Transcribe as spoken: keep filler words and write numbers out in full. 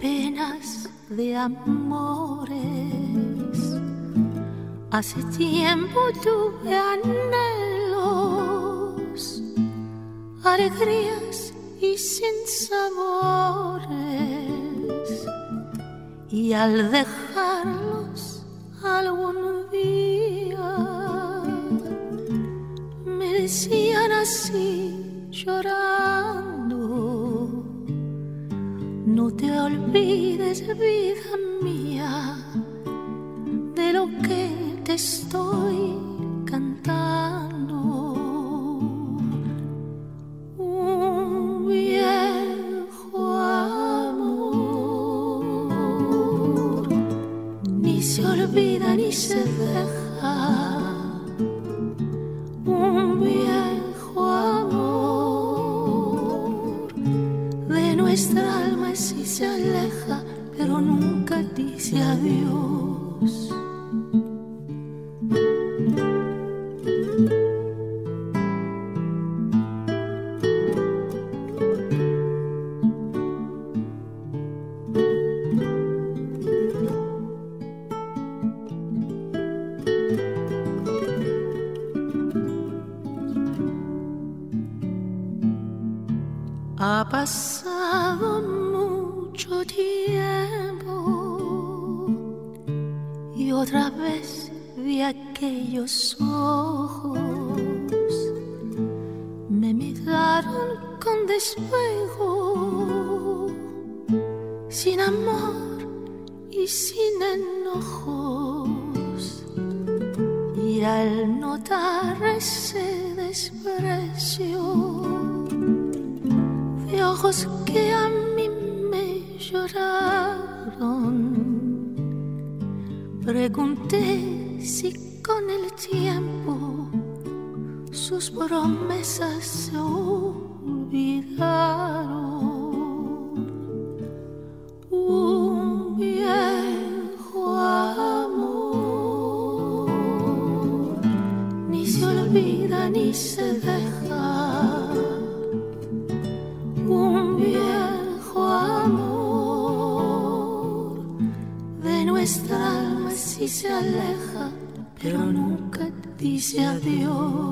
penas, de amores. Hace tiempo tuve anhelos, alegrías y sinsabores, y al dejarlos algún día me decían así llorando: no te olvides, vida mía, de lo que te estoy cantando. Un viejo amor ni se olvida ni se deja. Un viejo amor de nuestra alma sí se aleja, pero nunca dice adiós. Ha pasado mucho tiempo y otra vez vi aquellos ojos. Me miraron con despejo, sin amor y sin enojos. Y al notar ese desprecio, de ojos que a mí me lloraron, pregunté si con el tiempo sus promesas se olvidaron. Un viejo amor ni se olvida ni se deja. Un viejo amor de nuestra alma sí se aleja, pero nunca dice adiós.